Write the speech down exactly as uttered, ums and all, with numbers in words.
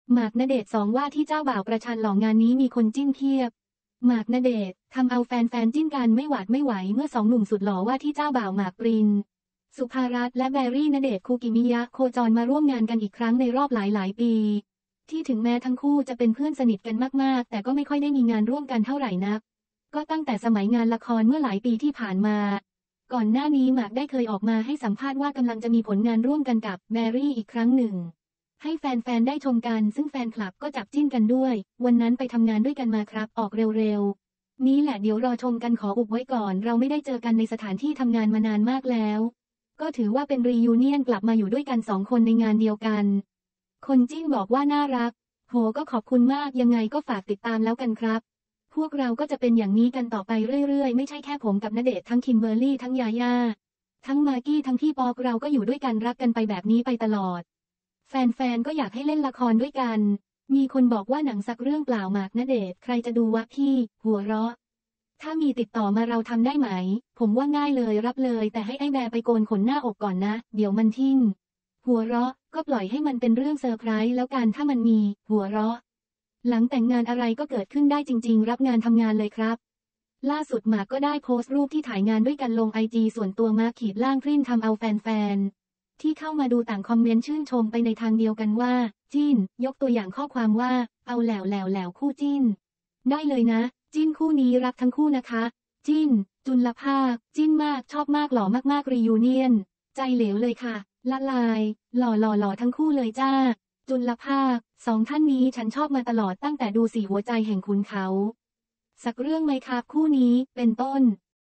หมากณเดชน์สองว่าที่เจ้าบ่าวประชันหล่องานนี้มีคนจิ้นเพียบหมากณเดชน์ทำเอาแฟนๆจิ้นกันไม่หวาดไม่ไหวเมื่อสองหนุ่มสุดหล่อว่าที่เจ้าบ่าวหมากปรินสุภารัตน์และแบรี่ณเดชน์คูกิมิยะโคจรมาร่วมงานกันอีกครั้งในรอบหลายๆปีที่ถึงแม้ทั้งคู่จะเป็นเพื่อนสนิทกันมากๆแต่ก็ไม่ค่อยได้มีงานร่วมกันเท่าไหร่นักก็ตั้งแต่สมัยงานละครเมื่อหลายปีที่ผ่านมาก่อนหน้านี้หมากได้เคยออกมาให้สัมภาษณ์ว่ากำลังจะมีผลงานร่วมกันกับแบรี่อีกครั้งหนึ่งให้แฟนๆได้ชมกันซึ่งแฟนคลับก็จับจิ้นกันด้วยวันนั้นไปทำงานด้วยกันมาครับออกเร็วๆนี้แหละเดี๋ยวรอชมกันขออุบไว้ก่อนเราไม่ได้เจอกันในสถานที่ทำงานมานานมากแล้วก็ถือว่าเป็นรียูเนียนกลับมาอยู่ด้วยกันสองคนในงานเดียวกันคนจิ้นบอกว่าน่ารักโหก็ขอบคุณมากยังไงก็ฝากติดตามแล้วกันครับพวกเราก็จะเป็นอย่างนี้กันต่อไปเรื่อยๆไม่ใช่แค่ผมกับณเดชน์ทั้งคิมเบอร์รี่ทั้งยาย่าทั้งมากกี้ทั้งพี่ป๊อกเราก็อยู่ด้วยกันรักกันไปแบบนี้ไปตลอดแฟนๆก็อยากให้เล่นละครด้วยกันมีคนบอกว่าหนังสักเรื่องเปล่าหมากณเดชน์ใครจะดูวะพี่หัวเราะถ้ามีติดต่อมาเราทำได้ไหมผมว่าง่ายเลยรับเลยแต่ให้ไอ้แบร์ไปโกนขนหน้าอกก่อนนะเดี๋ยวมันทิ้งหัวเราะก็ปล่อยให้มันเป็นเรื่องเซอร์ไพรส์แล้วกันถ้ามันมีหัวเราะหลังแต่งงานอะไรก็เกิดขึ้นได้จริงๆรับงานทำงานเลยครับล่าสุดหมากก็ได้โพสต์รูปที่ถ่ายงานด้วยกันลงไอจีส่วนตัวมาขีดล่างพริ้นทำเอาแฟนๆที่เข้ามาดูต่างคอมเมนต์ชื่นชมไปในทางเดียวกันว่าจิ้นยกตัวอย่างข้อความว่าเอาแหลวแหลวแหลวคู่จิ้นได้เลยนะจิ้นคู่นี้รักทั้งคู่นะคะจิ้นจุลภาคจิ้นมากชอบมากหล่อมากๆรียูเนียนใจเหลวเลยค่ะละลายหล่อหล่อหล่อทั้งคู่เลยจ้าจุลภาคสองท่านนี้ฉันชอบมาตลอดตั้งแต่ดูสี่หัวใจแห่งขุนเขาสักเรื่องไหมครับคู่นี้เป็นต้น